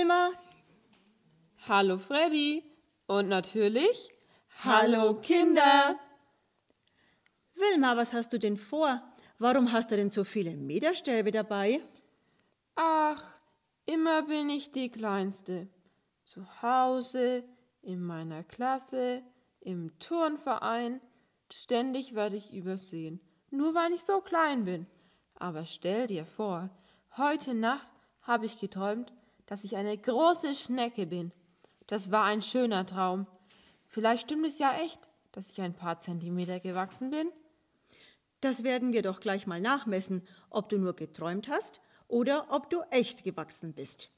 Wilma. Hallo Freddy. Und natürlich, hallo Kinder. Wilma, was hast du denn vor? Warum hast du denn so viele Meterstäbe dabei? Ach, immer bin ich die Kleinste. Zu Hause, in meiner Klasse, im Turnverein. Ständig werde ich übersehen, nur weil ich so klein bin. Aber stell dir vor, heute Nacht habe ich geträumt, dass ich eine große Schnecke bin. Das war ein schöner Traum. Vielleicht stimmt es ja echt, dass ich ein paar Zentimeter gewachsen bin. Das werden wir doch gleich mal nachmessen, ob du nur geträumt hast oder ob du echt gewachsen bist.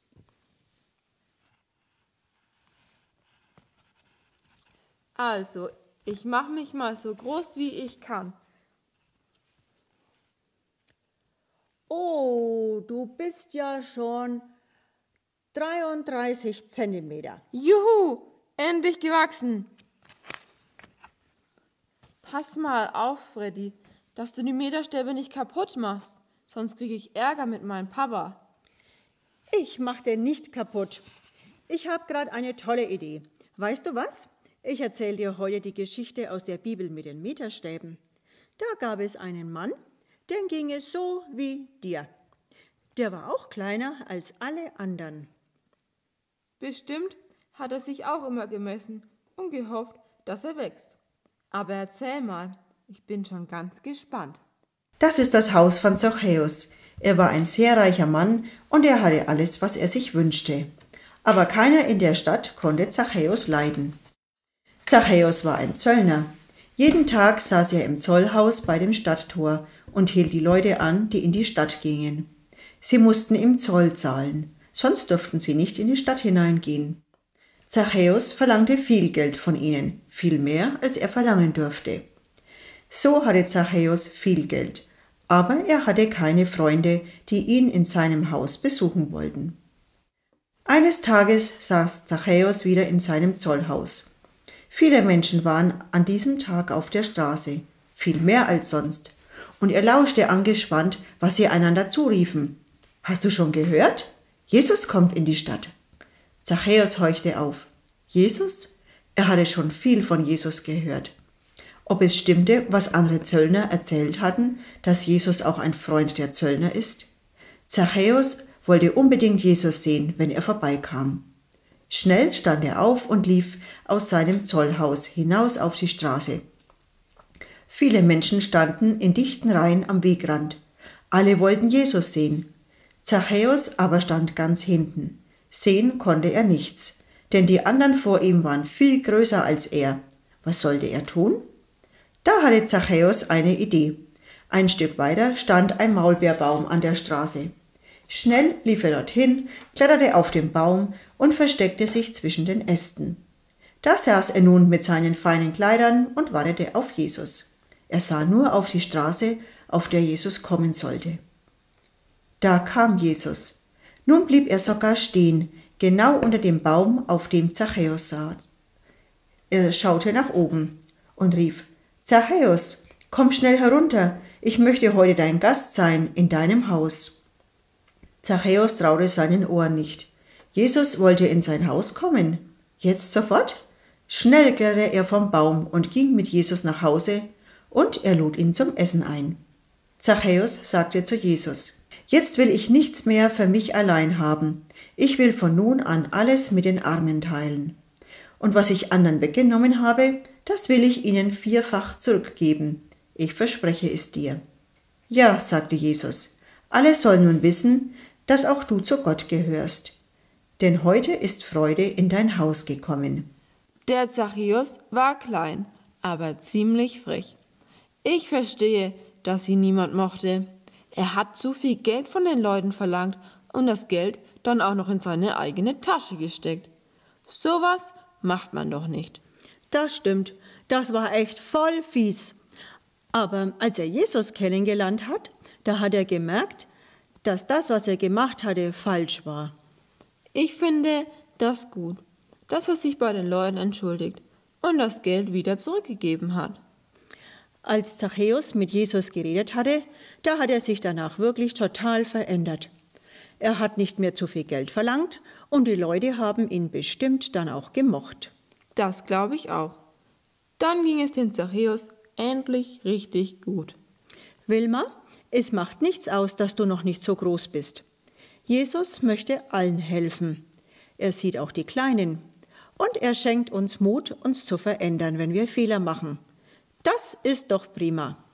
Also, ich mache mich mal so groß, wie ich kann. Oh, du bist ja schon 33 Zentimeter. Juhu, endlich gewachsen. Pass mal auf, Freddy, dass du die Meterstäbe nicht kaputt machst, sonst kriege ich Ärger mit meinem Papa. Ich mach den nicht kaputt. Ich habe gerade eine tolle Idee. Weißt du was? Ich erzähle dir heute die Geschichte aus der Bibel mit den Meterstäben. Da gab es einen Mann, dem ging es so wie dir. Der war auch kleiner als alle anderen. Bestimmt hat er sich auch immer gemessen und gehofft, dass er wächst. Aber erzähl mal, ich bin schon ganz gespannt. Das ist das Haus von Zachäus. Er war ein sehr reicher Mann und er hatte alles, was er sich wünschte. Aber keiner in der Stadt konnte Zachäus leiden. Zachäus war ein Zöllner. Jeden Tag saß er im Zollhaus bei dem Stadttor und hielt die Leute an, die in die Stadt gingen. Sie mussten ihm Zoll zahlen, sonst durften sie nicht in die Stadt hineingehen. Zachäus verlangte viel Geld von ihnen, viel mehr, als er verlangen durfte. So hatte Zachäus viel Geld, aber er hatte keine Freunde, die ihn in seinem Haus besuchen wollten. Eines Tages saß Zachäus wieder in seinem Zollhaus. Viele Menschen waren an diesem Tag auf der Straße, viel mehr als sonst, und er lauschte angespannt, was sie einander zuriefen. »Hast du schon gehört? Jesus kommt in die Stadt.« Zachäus horchte auf. Jesus? Er hatte schon viel von Jesus gehört. Ob es stimmte, was andere Zöllner erzählt hatten, dass Jesus auch ein Freund der Zöllner ist? Zachäus wollte unbedingt Jesus sehen, wenn er vorbeikam. Schnell stand er auf und lief aus seinem Zollhaus hinaus auf die Straße. Viele Menschen standen in dichten Reihen am Wegrand. Alle wollten Jesus sehen. Zachäus aber stand ganz hinten. Sehen konnte er nichts, denn die anderen vor ihm waren viel größer als er. Was sollte er tun? Da hatte Zachäus eine Idee. Ein Stück weiter stand ein Maulbeerbaum an der Straße. Schnell lief er dorthin, kletterte auf den Baum und versteckte sich zwischen den Ästen. Da saß er nun mit seinen feinen Kleidern und wartete auf Jesus. Er sah nur auf die Straße, auf der Jesus kommen sollte. Da kam Jesus. Nun blieb er sogar stehen, genau unter dem Baum, auf dem Zachäus saß. Er schaute nach oben und rief: »Zachäus, komm schnell herunter, ich möchte heute dein Gast sein in deinem Haus.« Zachäus traute seinen Ohren nicht. Jesus wollte in sein Haus kommen. Jetzt sofort? Schnell kletterte er vom Baum und ging mit Jesus nach Hause, und er lud ihn zum Essen ein. Zachäus sagte zu Jesus: »Jetzt will ich nichts mehr für mich allein haben. Ich will von nun an alles mit den Armen teilen. Und was ich anderen weggenommen habe, das will ich ihnen 4-fach zurückgeben. Ich verspreche es dir.« »Ja«, sagte Jesus, »alle sollen nun wissen, dass auch du zu Gott gehörst. Denn heute ist Freude in dein Haus gekommen.« Der Zachäus war klein, aber ziemlich frech. Ich verstehe, dass ihn niemand mochte. Er hat zu viel Geld von den Leuten verlangt und das Geld dann auch noch in seine eigene Tasche gesteckt. Sowas macht man doch nicht. Das stimmt, das war echt voll fies. Aber als er Jesus kennengelernt hat, da hat er gemerkt, dass das, was er gemacht hatte, falsch war. Ich finde das gut, dass er sich bei den Leuten entschuldigt und das Geld wieder zurückgegeben hat. Als Zachäus mit Jesus geredet hatte, da hat er sich danach wirklich total verändert. Er hat nicht mehr zu viel Geld verlangt und die Leute haben ihn bestimmt dann auch gemocht. Das glaube ich auch. Dann ging es dem Zachäus endlich richtig gut. Wilma, es macht nichts aus, dass du noch nicht so groß bist. Jesus möchte allen helfen. Er sieht auch die Kleinen. Und er schenkt uns Mut, uns zu verändern, wenn wir Fehler machen. Das ist doch prima.